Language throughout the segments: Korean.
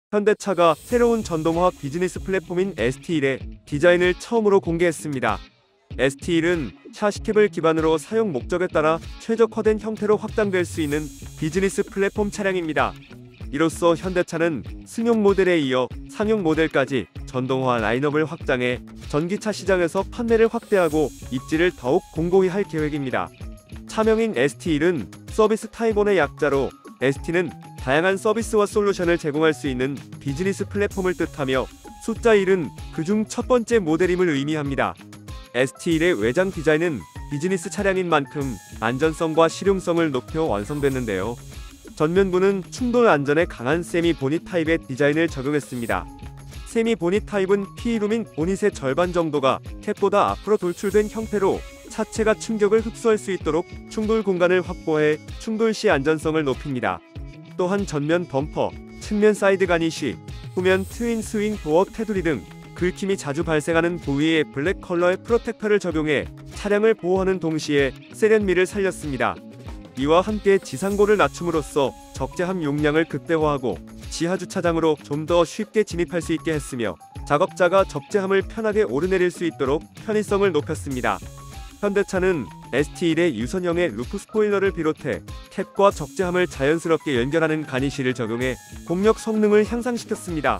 현대차가 새로운 전동화학 비즈니스 플랫폼인 ST1의 디자인을 처음으로 공개했습니다. ST1은 샤시캡을 기반으로 사용 목적에 따라 최적화된 형태로 확장될 수 있는 비즈니스 플랫폼 차량입니다. 이로써 현대차는 승용 모델에 이어 상용 모델까지 전동화 라인업을 확장해 전기차 시장에서 판매를 확대하고 입지를 더욱 공고히 할 계획입니다. 차명인 ST1은 서비스 타입1의 약자로 ST는 다양한 서비스와 솔루션을 제공할 수 있는 비즈니스 플랫폼을 뜻하며 숫자 1은 그중 첫 번째 모델임을 의미합니다. ST1의 외장 디자인은 비즈니스 차량인 만큼 안전성과 실용성을 높여 완성됐는데요. 전면부는 충돌 안전에 강한 세미 보닛 타입의 디자인을 적용했습니다. 세미 보닛 타입은 P룸인 보닛의 절반 정도가 캡보다 앞으로 돌출된 형태로 차체가 충격을 흡수할 수 있도록 충돌 공간을 확보해 충돌 시 안전성을 높입니다. 또한 전면 범퍼, 측면 사이드 가니쉬, 후면 트윈 스윙 도어 테두리 등 긁힘이 자주 발생하는 부위에 블랙 컬러의 프로텍터를 적용해 차량을 보호하는 동시에 세련미를 살렸습니다. 이와 함께 지상고를 낮춤으로써 적재함 용량을 극대화하고 지하 주차장으로 좀 더 쉽게 진입할 수 있게 했으며 작업자가 적재함을 편하게 오르내릴 수 있도록 편의성을 높였습니다. 현대차는 ST1의 유선형의 루프 스포일러를 비롯해 캡과 적재함을 자연스럽게 연결하는 가니쉬를 적용해 공력 성능을 향상시켰습니다.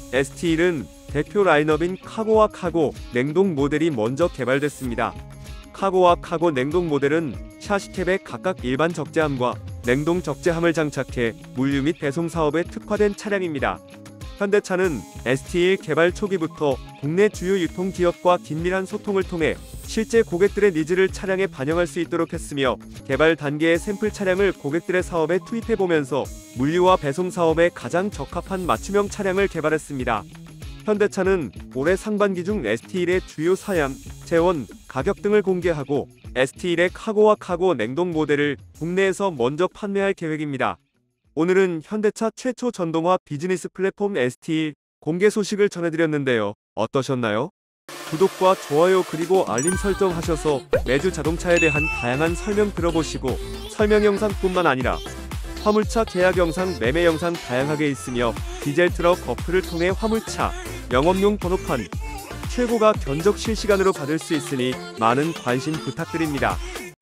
ST1은 대표 라인업인 카고와 카고 냉동 모델이 먼저 개발됐습니다. 카고와 카고 냉동 모델은 샤시캡에 각각 일반 적재함과 냉동 적재함을 장착해 물류 및 배송 사업에 특화된 차량입니다. 현대차는 ST1 개발 초기부터 국내 주요 유통기업과 긴밀한 소통을 통해 실제 고객들의 니즈를 차량에 반영할 수 있도록 했으며 개발 단계의 샘플 차량을 고객들의 사업에 투입해보면서 물류와 배송 사업에 가장 적합한 맞춤형 차량을 개발했습니다. 현대차는 올해 상반기 중 ST1의 주요 사양, 재원, 가격 등을 공개하고 ST1의 카고와 카고 냉동 모델을 국내에서 먼저 판매할 계획입니다. 오늘은 현대차 최초 전동화 비즈니스 플랫폼 ST1 공개 소식을 전해드렸는데요. 어떠셨나요? 구독과 좋아요 그리고 알림 설정하셔서 매주 자동차에 대한 다양한 설명 들어보시고 설명 영상뿐만 아니라 화물차 계약 영상, 매매 영상 다양하게 있으며 디젤 트럭 어플을 통해 화물차, 영업용 번호판, 최고가 견적 실시간으로 받을 수 있으니 많은 관심 부탁드립니다.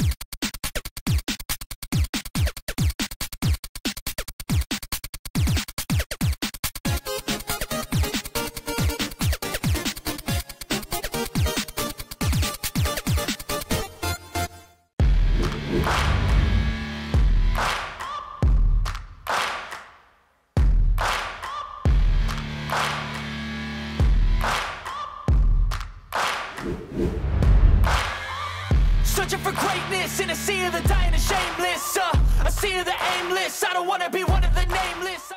Searching for greatness in a sea of the dying and shameless. A sea of the aimless. I don't wanna be one of the nameless.